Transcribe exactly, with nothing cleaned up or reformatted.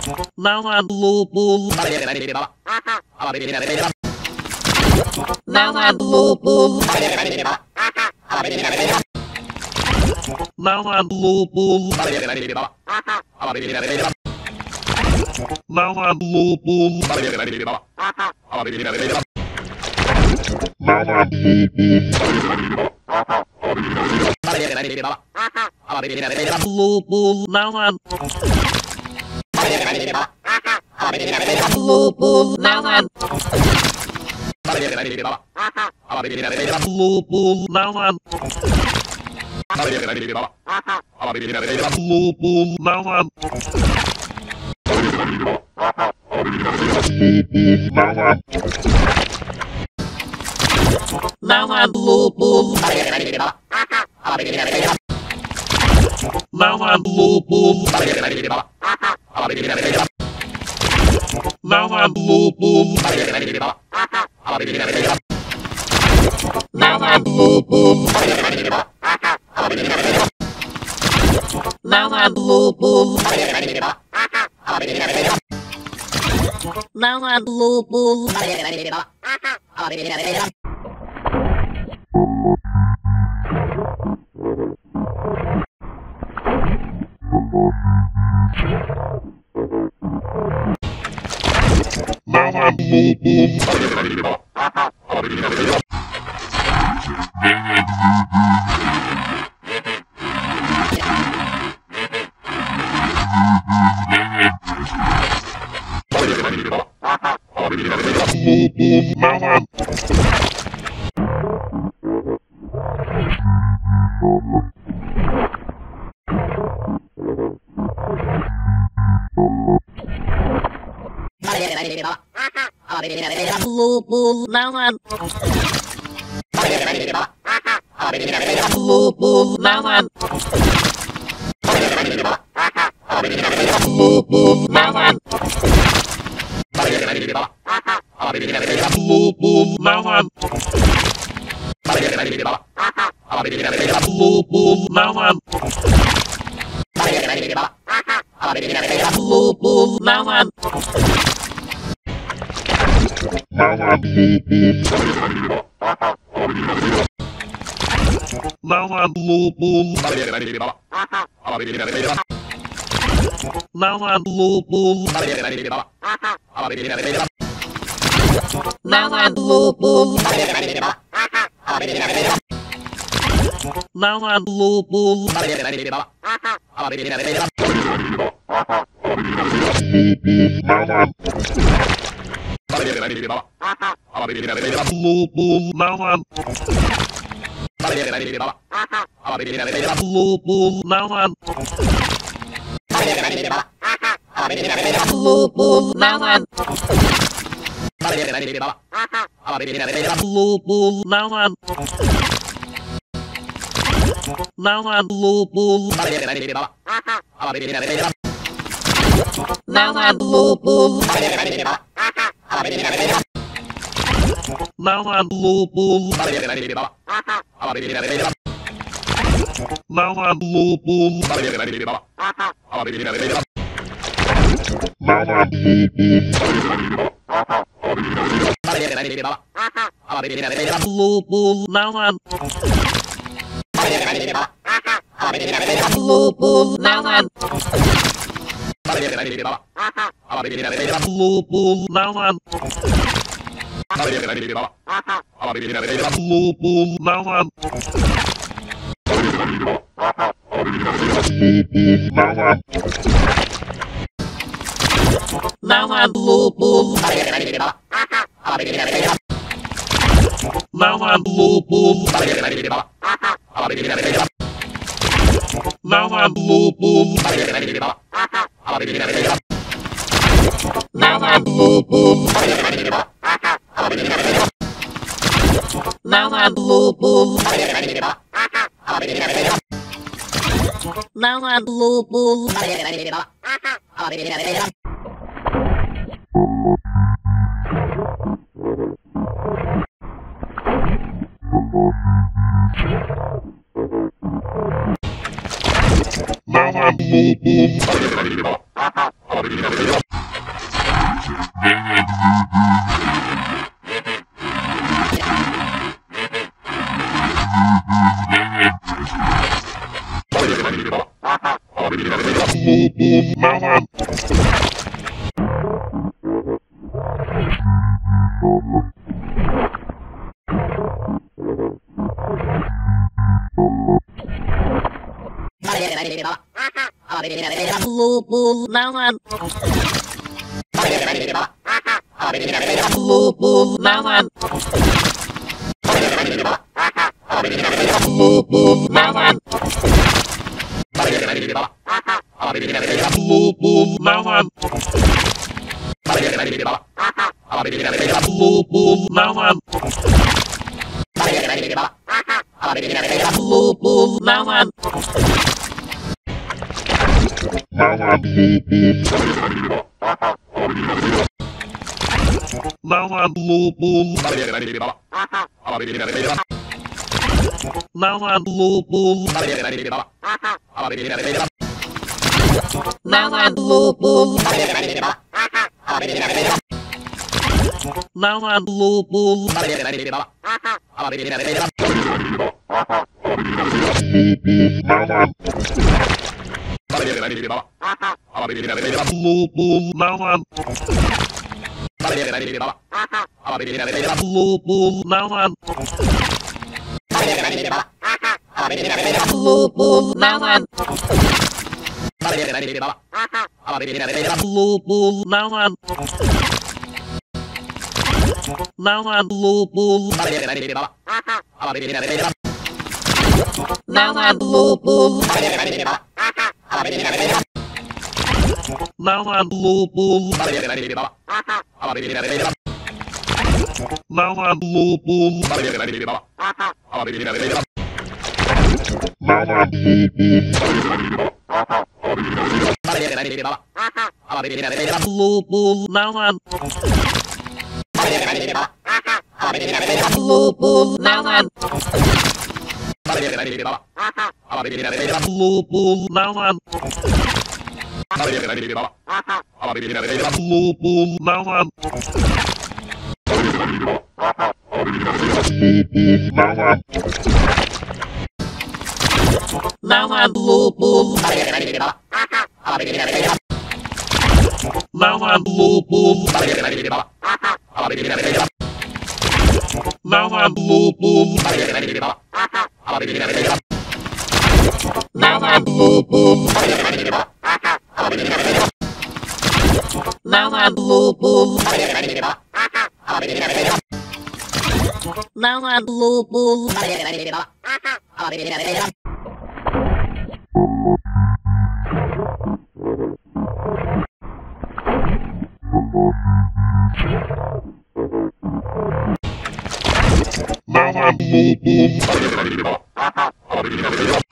Lawan lubul. Lawan lubul. Lawan lubul. Lawan lubul. Lawan lubul. Lawan lubul. Lawan lubul. Lawan lubul. Lawan lawan lubul. Lawan lubul. Lawan lubul. Lawan lubul. Lawan lubul. Lawan lubul. Lawan lubul. Lawan lubul. Lawan lubul. Lawan lubul. Lawan lubul. Lawan lubul. Lawan lubul. Lawan lawan lawan lubul. Lawan lubul. Lawan lubul. Lawan lubul. Lawan lubul. Lawan lubul. Lawan lubul. Lawan lubul. Lawan lawan lubul. Lawan lubul. Lawan lubul. Lawan lubul. Lawan lubul. Lawan lubul. Lawan lubul. Lawan lubul. Lawan lawan lubul. Lawan lubul. Lawan lubul. Lawan lubul. Lawan lubul. Lawan lubul. Lawan lubul. boom, mama. Blue boom, mama. Blue boom, mama. Blue boom, mama. Blue boom, mama. Blue boom, mama. Blue boom, mama. Mama blue boom. Mama blue boom. Mama blue boom. Mama blue boom. Mama blue boom. Blue boom, mama. Blue boom, mama. Blue boom, mama. Blue boom, mama. Mama blue boom. Mama blue boom. Mama blue boom. Mama blue boom. Mama blue boom. Blue boom, mama. Blue boom, mama. Blue boom, mama. Blue boom, mama. Blue boom, mama. Mama blue boom. Mama blue boom. Mama blue boom. Mama blue boom. Mama blue boom. Mama blue boom. Mama blue boom.